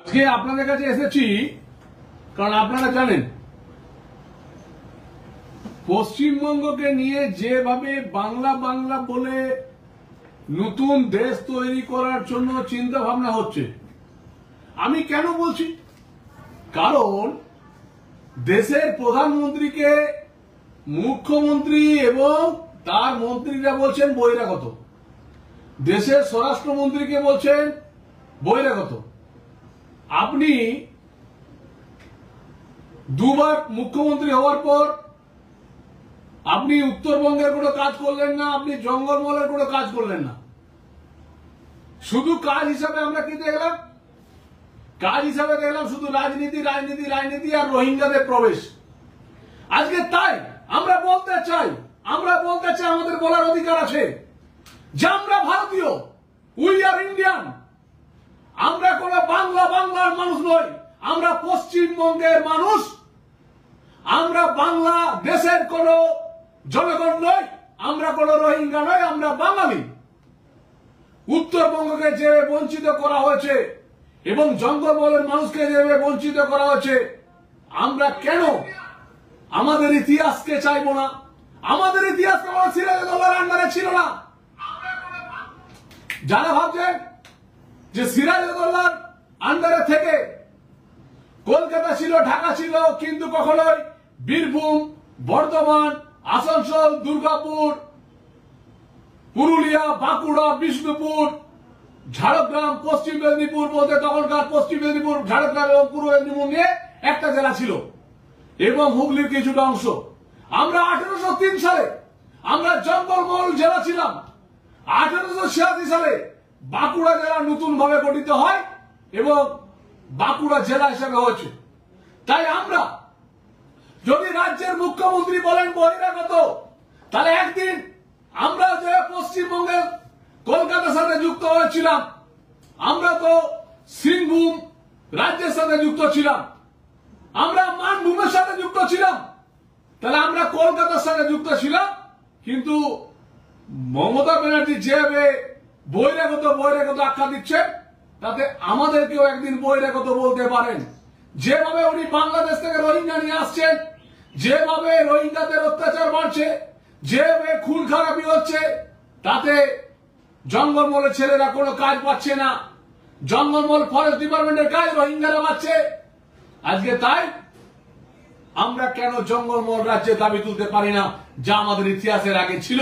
আজকে আপনাদের কাছে এসেছি কারণ আপনারা জানেন পশ্চিমবঙ্গকে নিয়ে যেভাবে বাংলা বাংলা বলে নতুন দেশ তৈরি করার জন্য চিন্তা ভাবনা হচ্ছে। আমি কেন বলছি, কারণ দেশের প্রধানমন্ত্রীকে মুখ্যমন্ত্রী এবং তার মন্ত্রীরা বলছেন বহিরাগত, দেশের স্বরাষ্ট্রমন্ত্রীকে বলছেন বহিরাগত। আপনি দুবার মুখ্যমন্ত্রী হওয়ার পর আপনি উত্তরবঙ্গের কোনো কাজ করলেন না, আপনি জঙ্গলমহলের কোনো কাজ করলেন না। শুধু কাজ হিসাবে আমরা কি দেখলাম? কাজ হিসাবে দেখলাম শুধু রাজনীতি রাজনীতি রাজনীতি আর রোহিঙ্গাদের প্রবেশ। আজকে তাই আমরা বলতে চাই, আমাদের বলার অধিকার আছে যে আমরা ভারতীয়, উই আর ইন্ডিয়ান। আমরা কোন বাংলার মানুষ নই, আমরা পশ্চিমবঙ্গের মানুষ। আমরা বাংলা দেশের কোন জনগণ নই, আমরা কোন রোহিঙ্গা নই, আমরা বাঙালি। উত্তরবঙ্গকে যে বঞ্চিত করা হয়েছে এবং জঙ্গলমহলের মানুষকে যেভাবে বঞ্চিত করা হয়েছে, আমরা কেন আমাদের ইতিহাসকে চাইব না? আমাদের ইতিহাস কেবল সিরাজউদ্দৌলার আন্ডারে ছিল না। যারা ভাবছেন যে সিরাজউদ্দৌলার আন্ডারে থেকে কলকাতা ছিল, ঢাকা ছিল, কিন্তু কখনোই বীরভূম, বর্ধমান, আসানসোল, দুর্গাপুর, পুরুলিয়া, বাঁকুড়া, বিষ্ণুপুর, ঝাড়গ্রাম, পশ্চিম মেদিনীপুর বলতে তখনকার পশ্চিম মেদিনীপুর, ঝাড়গ্রাম এবং পূর্ব মেদিনীপুর নিয়ে একটা জেলা ছিল এবং হুগলির কিছুটা অংশ। আমরা 1803 সালে আমরা জঙ্গলমহল জেলা ছিলাম। 1886 সালে বাঁকুড়া জেলা নতুন ভাবে গঠিত হয় এবং বাঁকুড়া জেলা হিসেবে হয়েছে। তাই আমরা যদি রাজ্যের মুখ্যমন্ত্রী বলেন বহিরাগত, তাহলে একদিন আমরা যে পশ্চিমবঙ্গের কলকাতার সাথে যুক্ত হয়েছিলাম, আমরা তো সিংভূম রাজ্যের সাথে যুক্ত ছিলাম, আমরা মানভূমের সাথে যুক্ত ছিলাম, তাহলে আমরা কলকাতার সাথে যুক্ত ছিলাম। কিন্তু মমতা ব্যানার্জি যেভাবে বহিরাগত আখ্যা দিচ্ছেন, তাতে আমাদেরকেও একদিন বহিরাগত বলতে পারেন। যেভাবে উনি বাংলাদেশ থেকে রোহিঙ্গা নিয়ে আসছেন, যেভাবে রোহিঙ্গাদের অত্যাচার বাড়ছে, যেভাবে খুন খারাপি হচ্ছে, তাতে জঙ্গলমহলের ছেলেরা কোনো কাজ পাচ্ছে না। জঙ্গলমহল ফরেস্ট ডিপার্টমেন্টের কাজ রোহিঙ্গারা পাচ্ছে। আজকে তাই আমরা কেন জঙ্গলমহল রাজ্যে দাবি তুলতে পারি না, যা আমাদের ইতিহাসের আগে ছিল?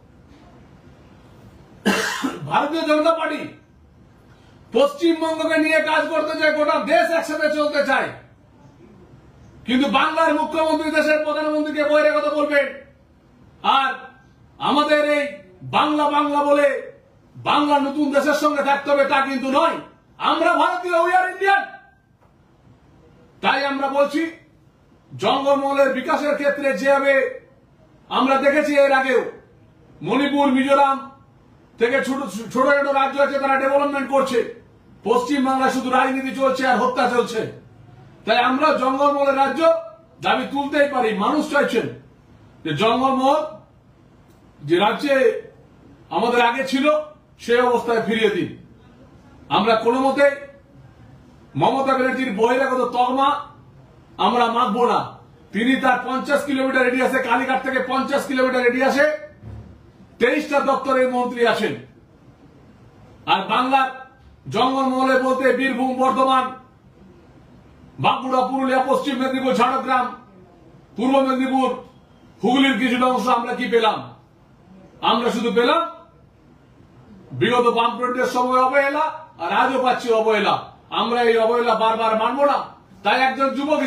ভারতীয় জনতা পার্টি পশ্চিমবঙ্গকে নিয়ে কাজ করতে চায়, গোটা দেশ একসাথে চলতে চায়, কিন্তু বাংলার মুখ্যমন্ত্রী দেশের প্রধানমন্ত্রীকে বহিরাগত বলবেন। আর আমাদের এই বাংলা বলে বাংলা নতুন দেশের সঙ্গে থাকতে হবে তা কিন্তু নয়। আমরা ভারতীয়, উই আর ইন্ডিয়ান। তাই আমরা বলছি, জঙ্গলমহলের বিকাশের ক্ষেত্রে যেভাবে আমরা দেখেছি এর আগেও মণিপুর, মিজোরাম থেকে ছোট ছোট রাজ্য আছে, তারা ডেভেলপমেন্ট করছে। পশ্চিমবাংলায় শুধু রাজনীতি চলছে আর হত্যা চলছে। তাই আমরা জঙ্গলমহলের রাজ্য দাবি তুলতেই পারি। মানুষ চাইছেন যে জঙ্গলমহল যে রাজ্যে আমাদের আগে ছিল সেই অবস্থায় ফিরিয়ে দিন। আমরা কোনো মতে মমতা ব্যানার্জির বহিরাগত তকমা আমরা মানব না। তিনি তার 50 কিলোমিটার রেডিয়াসে, কালীঘাট থেকে 50 কিলোমিটার রেডিয়াসে 23টা দপ্তরের মন্ত্রী আছেন। আর বাংলার জঙ্গলমহলে বলতে বীরভূম, বর্ধমান, বাঁকুড়া, পুরুলিয়া, পশ্চিম মেদিনীপুর, ঝাড়গ্রাম, পূর্ব মেদিনীপুর, হুগলির কিছুটা অংশ আমরা কি পেলাম? আমরা শুধু পেলাম বিগত বামফ্রন্টের সময় অবহেলা, আর আজও পাচ্ছি অবহেলা। আমরা এই অবহেলা বারবার মানব না। তাই একজন যুবক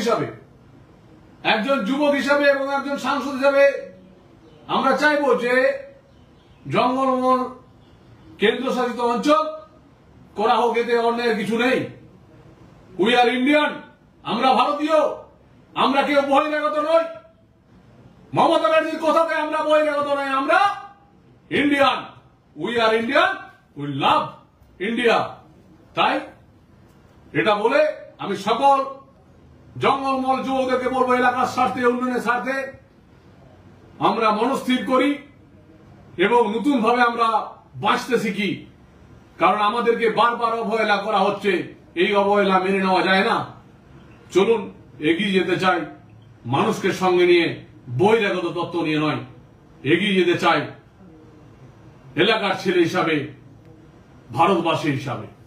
হিসাবে এবং একজন সাংসদ হিসাবে আমরা চাইব যে জঙ্গলমহল কেন্দ্রশাসিত অঞ্চল করা হোক, এতে অন্যের কিছু নেই। উই আর ইন্ডিয়ান, আমরা ভারতীয়, আমরা কেউ বহিরাগত নই। মমতা ব্যানার্জির কথাতে আমরা বহিরাগত নই, আমরা Indian. We are Indian, we love India. তাই এটা বলে আমি সকল জঙ্গলমহল যুবকদেরকে বলবো, এলাকার স্বার্থে, উন্নয়নের স্বার্থে আমরা মনস্থির করি এবং নতুন ভাবে আমরা বাঁচতে শিখি। কারণ আমাদেরকে বারবার অবহেলা করা হচ্ছে, এই অবহেলা মেনে নেওয়া যায় না। চলুন এগিয়ে যেতে চাই মানুষকে সঙ্গে নিয়ে, বহিরাগত তত্ত্ব নিয়ে নয়। এগিয়ে যেতে চাই এলাকার ছেলে হিসাবে, ভারতবাসী হিসাবে।